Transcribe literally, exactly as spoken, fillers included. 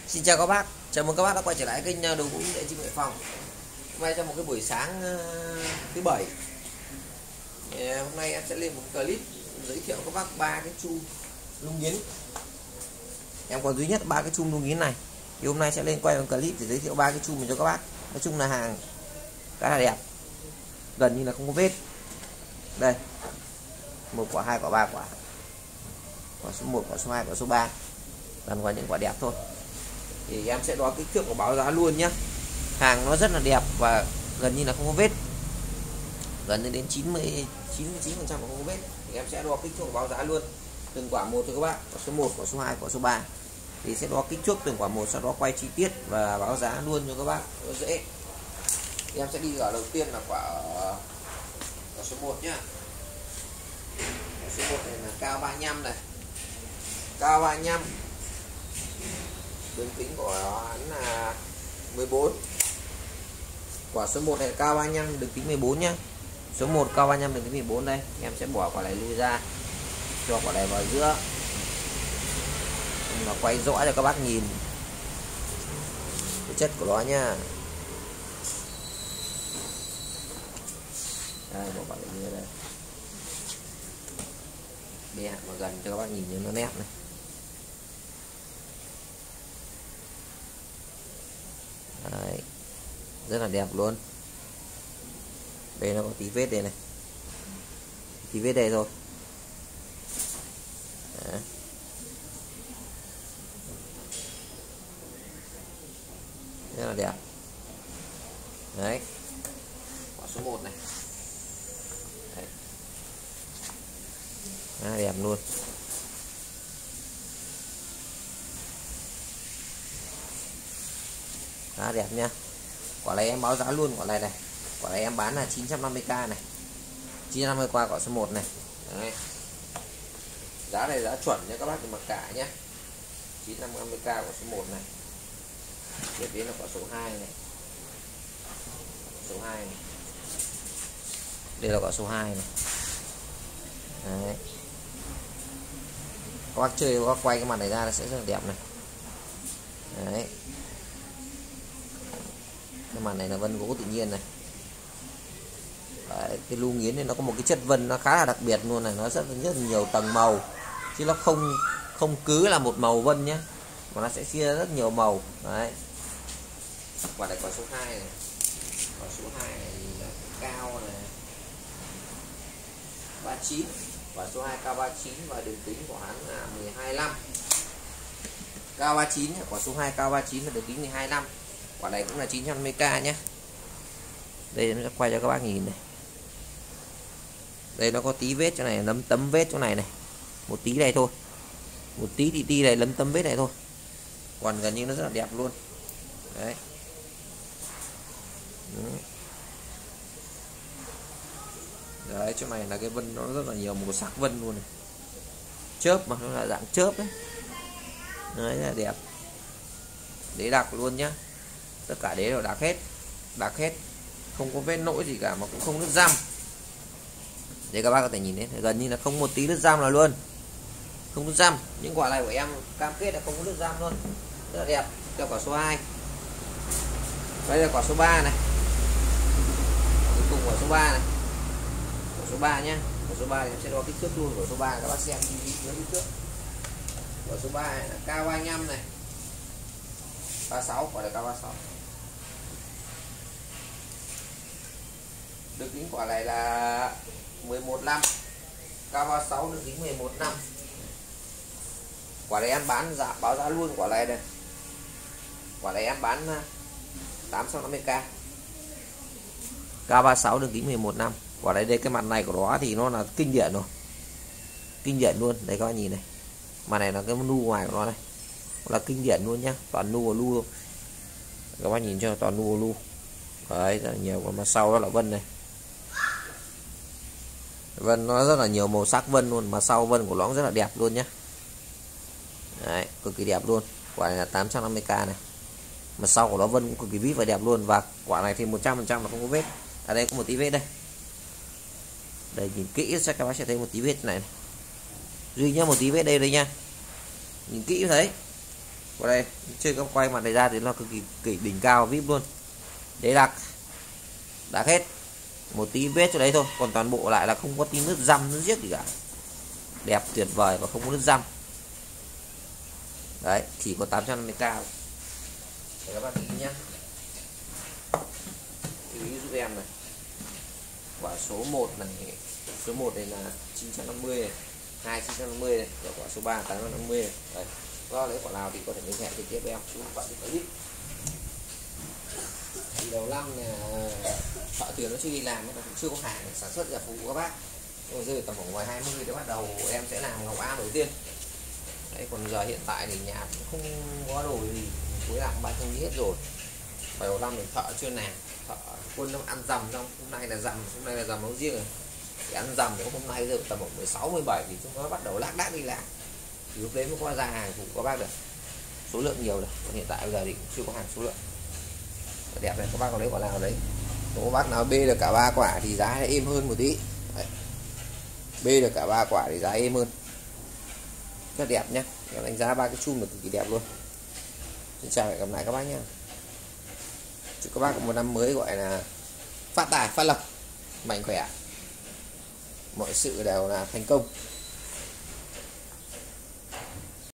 Xin chào các bác, chào mừng các bác đã quay trở lại kênh Đồ Gỗ Địa Chim Hải Phòng. Hôm nay trong một cái buổi sáng thứ bảy, hôm nay em sẽ lên một clip giới thiệu các bác ba cái chum lung nghiến. Em còn duy nhất ba cái chum lung nghiến này, thì hôm nay sẽ lên quay một clip để giới thiệu ba cái chum này cho các bác. Nói chung là hàng khá là đẹp, gần như là không có vết. Đây, một quả, hai quả, ba quả, quả số một, quả số hai, quả số ba, toàn có những quả đẹp thôi. Thì em sẽ đo kích thước của báo giá luôn nhé. Hàng nó rất là đẹp và gần như là không có vết, gần như đến chín mươi chín phần trăm không có vết. Thì em sẽ đo kích thước của báo giá luôn từng quả một thôi các bạn. Quả số một, quả số hai, quả số ba thì sẽ đo kích thước từng quả một, sau đó quay chi tiết và báo giá luôn cho các bạn, nó dễ. Thì em sẽ đi ở đầu tiên là quả, quả số một nhá. Quả số một này là cao ba mươi lăm này, cao ba mươi lăm, đường kính của nó là mười bốn. Quả số một này cao ba mươi lăm, đường kính mười bốn nhá. Số một cao ba mươi lăm, đường kính mười bốn đây. Em sẽ bỏ quả này lui ra, cho quả này vào giữa, mà quay rõ cho các bác nhìn cái chất của nó nha. Đây, bỏ quả này ra đây, để hạ vào gần cho các bác nhìn cho nó nét này. Đấy, rất là đẹp luôn. Đây nó có tí vết đây này, tí vết đây thôi. Đấy. Rất là đẹp. Đấy, quả số một này. Đấy. Rất là đẹp luôn. Khá đẹp nha. Quả này em báo giá luôn, quả này này. Quả này em bán là chín trăm năm mươi k này. chín trăm năm mươi qua quả số một này. Đấy. Giá này giá chuẩn nha các bác, đừng mặc cả nhé. chín trăm năm mươi k quả số một này. Tiếp đến là quả số hai này. Số hai này. Đây là quả số hai này. Đấy. Các bác chơi, các bác quay cái mặt này ra nó sẽ rất là đẹp này. Đấy. Cái mặt này là vân gỗ tự nhiên này. Đấy, cái lu nghiến này nó có một cái chất vân nó khá là đặc biệt luôn này, nó rất rất nhiều tầng màu, chứ nó không không cứ là một màu vân nhé, mà nó sẽ chia rất nhiều màu. Đấy. Quả này quả số hai này. Quả số hai này là cao này ba mươi chín. Quả số hai cao ba mươi chín và đường kính của hắn là mười hai lăm. Cao ba mươi chín, quả số hai cao ba mươi chín và đường kính mười hai lăm. Quả này cũng là chín trăm năm mươi k nhé. Đây nó sẽ quay cho các bác nhìn này. Đây nó có tí vết chỗ này, lấm tấm vết chỗ này này. Một tí này thôi. Một tí tí tí này lấm tấm vết này thôi. Còn gần như nó rất là đẹp luôn. Đấy. Đấy, chỗ này là cái vân nó rất là nhiều màu sắc vân luôn này. Chớp mà nó là dạng chớp đấy. Đấy là đẹp. Đế đặc luôn nhá. Tất cả đế đều đặc hết. Đặc hết. Không có vết nỗi gì cả mà cũng không nứt răm. Để các bác có thể nhìn thấy gần như là không một tí nứt răm nào luôn. Không nứt răm. Những quả này của em cam kết là không có nứt răm luôn. Rất là đẹp. Cho quả số hai. Đây là quả số ba này. Cuối cùng quả số ba này. Quả số ba nhá. Quả số ba thì em sẽ đo kích thước luôn. Quả số ba các bác xem kích thước. Quả số ba này là cao ba mươi lăm này. ba mươi sáu, quả này cao ba mươi sáu. Đường kính quả này là mười một năm, cao ba mươi sáu, đường kính mười một năm. Quả này em bán giá báo giá luôn quả này đây. Quả này em bán tám trăm năm mươi k. Cao ba mươi sáu, đường kính mười một năm. Quả này đây, cái mặt này của nó thì nó là kinh điển rồi. Kinh điển luôn, đây các bạn nhìn này. Mặt này là cái nu ngoài của nó này. Là kinh điển luôn nhá, toàn nu và lu luôn. Các bác nhìn cho toàn nu và lu. Đấy, rất là nhiều. Còn mặt sau đó là vân này. Vân nó rất là nhiều màu sắc vân luôn, mà sau vân của nó cũng rất là đẹp luôn nhá. Đấy, cực kỳ đẹp luôn. Quả này là tám trăm năm mươi k này. Mà sau của nó vân cũng cực kỳ vít và đẹp luôn. Và quả này thì một trăm phần trăm là không có vết. Ở đây có một tí vết đây. Đây nhìn kỹ sẽ các bác sẽ thấy một tí vết này, này. Duy nhất một tí vết đây đây nha. Nhìn kỹ thấy. Vào đây chơi các quay mặt này ra thì nó cực kỳ, kỳ đỉnh cao vip luôn. Đấy đặc đã hết, một tí vết cho đấy thôi, còn toàn bộ lại là không có tí nước răm nước giết gì cả, đẹp tuyệt vời và không có nước răm. Đấy chỉ có tám trăm năm mươi k. Để các bạn ý nhé, lưu ý giúp em này, quả số một này, số một này là chín trăm năm mươi này, hai chín trăm năm mươi này, và quả số ba tám trăm năm mươi này. Đấy, do lấy quả nào thì có thể liên hệ trực tiếp với em xuống quả clip. Thì đầu năm là thợ tuyển nó chưa đi làm, nó cũng chưa có hàng sản xuất ra phục vụ các bác. Rồi rơi tầm khoảng ngoài hai mươi thì bắt đầu em sẽ làm ngọc á đầu tiên. Đấy, còn giờ hiện tại thì nhà cũng không có đồ gì, cuối làm ba trăm hết rồi. Và đầu năm thì thợ chưa làm, thợ quân nó ăn rằm trong hôm nay là rằm, hôm nay là rằm nấu riêng rồi. Thì ăn rằm thì hôm nay giờ tầm khoảng mười sáu mười bảy thì chúng nó bắt đầu lác đác đi làm. Thì lúc đấy mới có ra hàng phục các bác được. Số lượng nhiều rồi, còn hiện tại bây giờ thì cũng chưa có hàng số lượng. Đẹp này, các bác có lấy quả nào đấy. Nếu các bác nào bê được cả ba quả thì giá sẽ êm hơn một tí. Đấy. Bê được cả ba quả thì giá êm hơn. Rất đẹp nhé. Em đánh giá ba cái chum là cực kỳ đẹp luôn. Xin chào và hẹn gặp lại các bác nhé. Chúc các bác có một năm mới gọi là phát tài, phát lộc, mạnh khỏe, mọi sự đều là thành công.